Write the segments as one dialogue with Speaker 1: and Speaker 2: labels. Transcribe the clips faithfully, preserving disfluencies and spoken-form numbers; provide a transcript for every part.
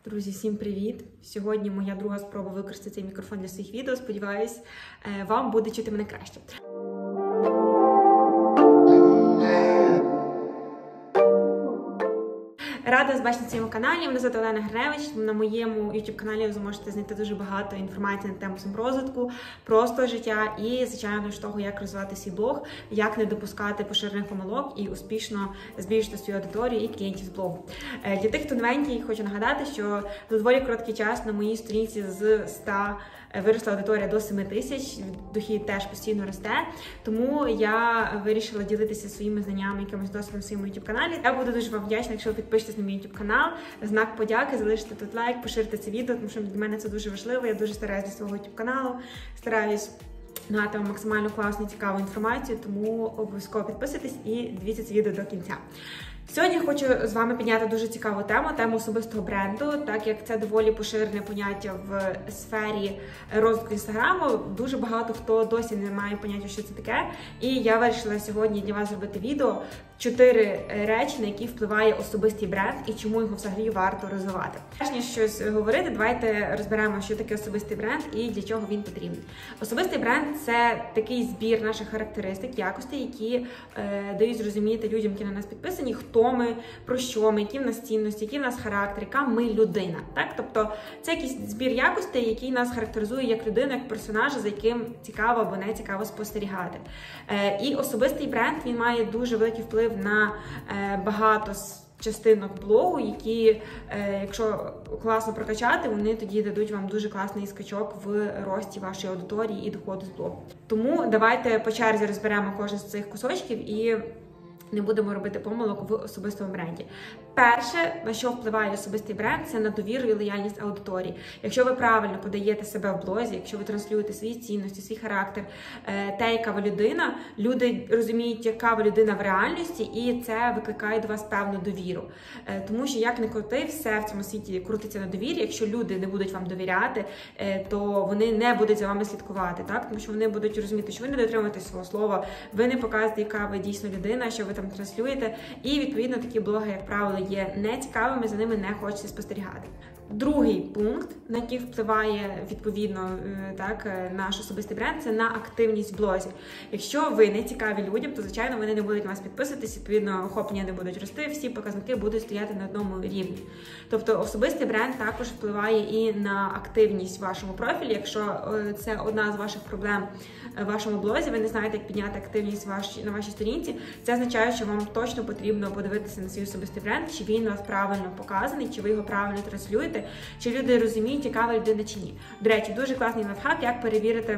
Speaker 1: Друзі, всім привіт! Сьогодні моя друга спроба використати цей мікрофон для своїх відео. Сподіваюсь, вам буде чути мене краще. Рада вас бачити на своєму каналі. Мене звати Олена Гриневич. На моєму ютуб-каналі ви зможете знайти дуже багато інформації на тему саморозвитку, просто життя і, звичайно, з того, як розвивати свій блог, як не допускати поширених помилок і успішно збільшити свою аудиторію і клієнтів з блогу. Для тих, хто новенький, хочу нагадати, що за доволі короткий час на моїй сторінці з ста виросла аудиторія до семи тисяч, дохід теж постійно росте, тому я вирішила ділитися своїми знаннями, якимось досвідом в своєму ютуб-каналі. Я буду дуже вам вдячна, якщо ви підпишетесь на мій ютуб-канал, знак подяки, залишите тут лайк, поширите це відео, тому що для мене це дуже важливо, я дуже стараюся для свого ютуб-каналу, стараюсь надати вам максимально класну і цікаву інформацію, тому обов'язково підписуйтесь і дивіться це відео до кінця. Сьогодні я хочу з вами підняти дуже цікаву тему, тему особистого бренду, так як це доволі поширене поняття в сфері розвитку інстаграму. Дуже багато хто досі не має поняття, що це таке. І я вирішила сьогодні для вас зробити відео чотири речі, на які впливає особистий бренд і чому його взагалі варто розвивати. Перш ніж щось говорити, давайте розберемо, що таке особистий бренд і для чого він потрібен. Особистий бренд – це такий збір наших характеристик, якостей, які е, дають зрозуміти людям, які на нас підписані, хто ми, про що ми, які в нас цінності, який в нас характер, яка ми людина. Так? Тобто це якийсь збір якостей, який нас характеризує як людину, як персонажа, за яким цікаво або не цікаво спостерігати. Е, і особистий бренд, він має дуже великий вплив на е, багато частинок блогу, які, е, якщо класно прокачати, вони тоді дадуть вам дуже класний скачок в рості вашої аудиторії і доходу з блогу. Тому давайте по черзі розберемо кожен з цих кусочків і не будемо робити помилок в особистому бренді. Перше, на що впливає особистий бренд, це на довіру і лояльність аудиторії. Якщо ви правильно подаєте себе в блозі, якщо ви транслюєте свої цінності, свій характер, те, яка ви людина, люди розуміють, яка ви людина в реальності, і це викликає до вас певну довіру. Тому що, як не крути, все в цьому світі крутиться на довірі. Якщо люди не будуть вам довіряти, то вони не будуть за вами слідкувати, так? Тому що вони будуть розуміти, що ви не дотримуєтесь свого слова, ви не показуєте, яка ви дійсно людина, що ви там транслюєте, і, відповідно, такі блоги, як правило, є нецікавими, за ними не хочеться спостерігати. Другий пункт, на який впливає, відповідно, так, наш особистий бренд, це на активність в блозі. Якщо ви не цікаві людям, то, звичайно, вони не будуть на вас підписуватись, відповідно, охоплення не будуть рости, всі показники будуть стояти на одному рівні. Тобто особистий бренд також впливає і на активність в вашому профілі. Якщо це одна з ваших проблем в вашому блозі, ви не знаєте, як підняти активність на вашій сторінці, це означає, що вам точно потрібно подивитися на свій особистий бренд, чи він у вас правильно показаний, чи ви його правильно транслюєте, чи люди розуміють, яка ви людина чи ні. До речі, дуже класний лайфхак, як перевірити,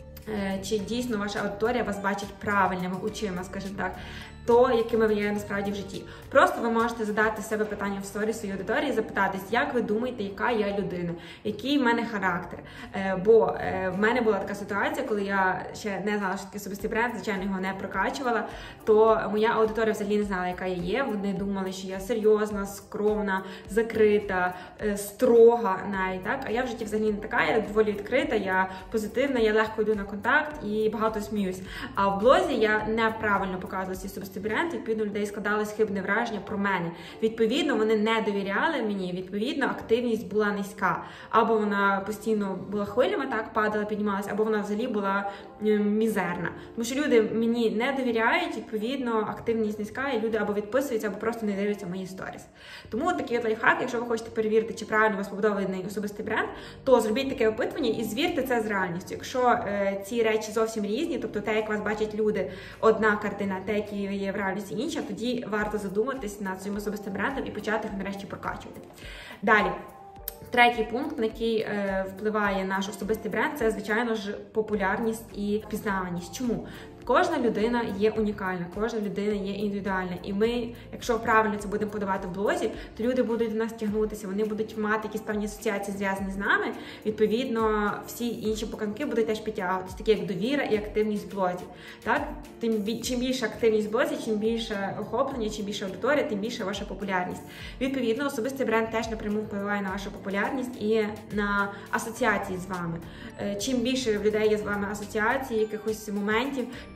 Speaker 1: чи дійсно ваша аудиторія вас бачить правильними очима, скажімо так, то, якими ви є насправді в житті. Просто ви можете задати себе питання в сторі своїй аудиторії, запитатись, як ви думаєте, яка я людина, який в мене характер. Бо в мене була така ситуація, коли я ще не знала, що таке особистий бренд, звичайно, його не прокачувала, то моя аудиторія взагалі не знала, яка я є. Вони думали, що я серйозна, скромна, закрита, строга навіть, так? А я в житті взагалі не така, я доволі відкрита, я позитивна, я легко йду на контакт і багато сміюсь. А в блозі я неправильно показувала свій особистий бренд, відповідно, людей складалось хибне враження про мене. Відповідно, вони не довіряли мені, відповідно, активність була низька. Або вона постійно була хвилями, так, падала, піднімалася, або вона взагалі була мізерна. Тому що люди мені не довіряють, відповідно, активність низька, і люди або відписуються, або просто не дивляться мої сторіс. Тому такий от лайфхак, якщо ви хочете перевірити, чи правильно у вас побудований особистий бренд, то зробіть таке опитування і звірте це з реальністю. Якщо е, ці речі зовсім різні, тобто те, як вас бачать люди, одна картина, те, які є в реальності інша, тоді варто задуматись над своїм особистим брендом і почати його нарешті прокачувати. Далі. Третій пункт, на який е, впливає наш особистий бренд, це, звичайно ж, популярність і впізнаваність. Чому? Кожна людина є унікальна, кожна людина є індивідуальна. І ми, якщо правильно це будемо подавати в блозі, то люди будуть до нас тягнутися, вони будуть мати якісь певні асоціації, зв'язані з нами. Відповідно, всі інші показники будуть теж підтягуватися, такі як довіра і активність в блозі. Так? Тим, чим більше активність в блозі, чим більше охоплення, чим більше аудиторія, тим більше ваша популярність. Відповідно, особистий бренд теж напряму впливає на вашу популярність і на асоціації з вами. Чим більше в людей є з вами асоціацій, якихось моментів,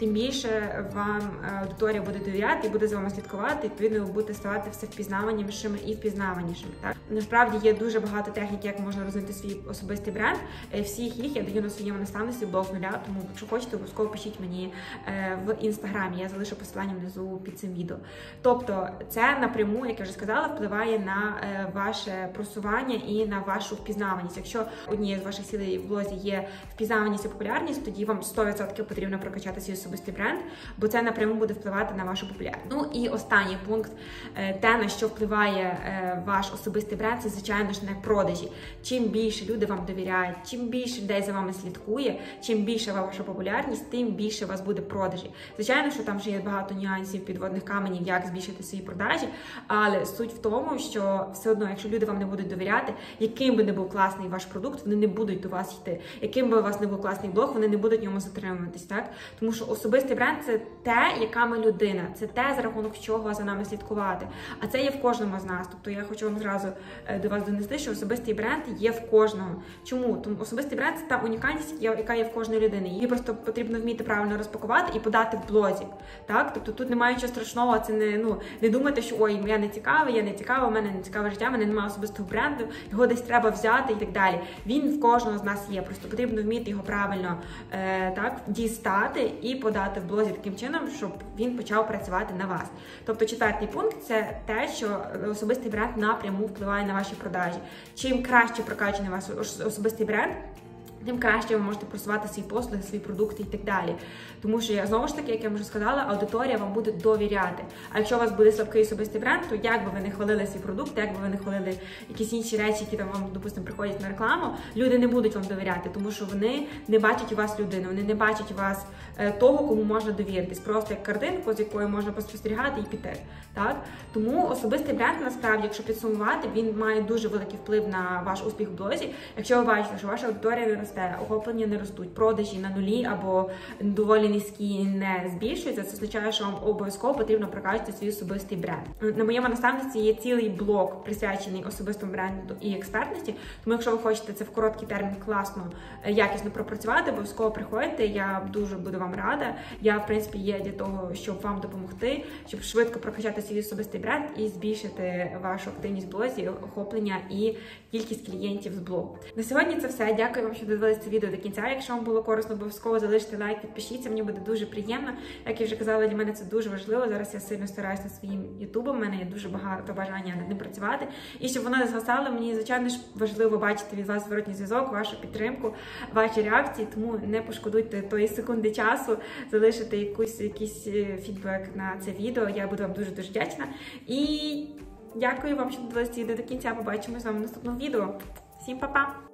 Speaker 1: тим більше вам аудиторія буде довіряти і буде за вами слідкувати, відповідно, ви будете ставати все впізнаванішими і впізнаванішими. Так? Насправді є дуже багато технік, як можна розвинути свій особистий бренд. Всіх їх я даю на своєму наставництві блог з нуля, тому якщо хочете, обов'язково пишіть мені в інстаграмі, я залишу посилання внизу під цим відео. Тобто це напряму, як я вже сказала, впливає на ваше просування і на вашу впізнаваність. Якщо однією з ваших цілей в блозі є впізнаваність і популярність, тоді вам сто відсотків потрібно прокачати свій особистий бренд, бо це напряму буде впливати на вашу популярність. Ну і останній пункт, те, на що впливає ваш особистий бренд, це, звичайно ж, не продажі. Чим більше люди вам довіряють, чим більше людей за вами слідкує, чим більше ваша популярність, тим більше у вас буде продажі. Звичайно, що там вже є багато нюансів, підводних каменів, як збільшити свої продажі, але суть в тому, що все одно, якщо люди вам не будуть довіряти, яким би не був класний ваш продукт, вони не будуть до вас йти. Яким би у вас не був класний блог, вони не будуть в ньому затримуватись, так? Тому що особистий бренд – це те, яка ми людина, це те, за рахунок чого за нами слідкувати. А це є в кожному з нас. Тобто я хочу вам зразу до вас донести, що особистий бренд є в кожного. Чому? Тому особистий бренд – це та унікальність, яка є в кожної людини. Її просто потрібно вміти правильно розпакувати і подати в блозі. Так? Тобто тут немає нічого страшного, це не, ну, не думати, що ой, я не цікавий, я не цікава, у мене не цікаве життя, в мене немає особистого бренду, його десь треба взяти і так далі. Він в кожного з нас є, просто потрібно вміти його правильно е, так, дістати і подати в блозі таким чином, щоб він почав працювати на вас. Тобто четвертий пункт – це те, що особистий бренд напряму впливає на ваші продажі. Чим краще прокачаний ваш особистий бренд, тим краще ви можете просувати свої послуги, свої продукти і так далі. Тому що, я знову ж таки, як я вже сказала, аудиторія вам буде довіряти. А якщо у вас буде слабкий особистий бренд, то як би ви не хвалили свій продукт, як би ви не хвалили якісь інші речі, які там вам, допустимо, приходять на рекламу, люди не будуть вам довіряти, тому що вони не бачать у вас людину, вони не бачать у вас того, кому можна довіритись. Просто як картинку, з якою можна поспостерігати і піти. Так? Тому особистий бренд, насправді, якщо підсумувати, він має дуже великий вплив на ваш успіх в блозі. Якщо ви бачите, що ваша аудиторія не росте, охоплення не ростуть, продажі на нулі або доволі низькі не збільшуються, це означає, що вам обов'язково потрібно прокачати свій особистий бренд. На моєму наставництві є цілий блок, присвячений особистому бренду і експертності, тому якщо ви хочете це в короткий термін класно, якісно пропрацювати, обов'язково приходьте, я дуже буду вам рада. Я, в принципі, є для того, щоб вам допомогти, щоб швидко прокачати свій особистий бренд і збільшити вашу активність в блозі, охоплення і кількість клієнтів з блогу. На сьогодні це все. Дякую вам, що дивилися це відео до кінця. Якщо вам було корисно, обов'язково залиште лайк, підпишіться, мені буде дуже приємно. Як я вже казала, для мене це дуже важливо. Зараз я сильно стараюся над своїм ютубом, у мене є дуже багато бажання над ним працювати. І щоб воно не згасало, мені, звичайно ж, важливо бачити від вас зворотній зв'язок, вашу підтримку, ваші реакції, тому не пошкодуйте тої секунди часу, залишити якусь, якийсь фідбек на це відео. Я буду вам дуже-дуже вдячна. І дякую вам, що дивилися відео до кінця. Побачимось з вами в наступному відео. Всім па-па!